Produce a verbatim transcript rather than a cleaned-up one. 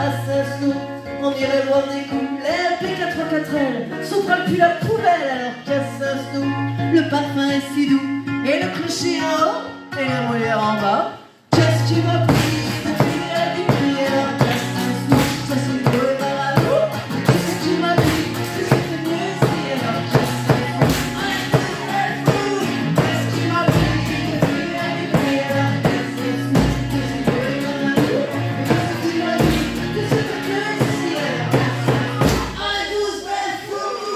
Assassin, on irait voir des coups. Les P quatre-vingt-quatre L, Soprano puis la poubelle. Alors qu'Assassin, le parfum est si doux, et le cliché en haut, et les molaires en bas.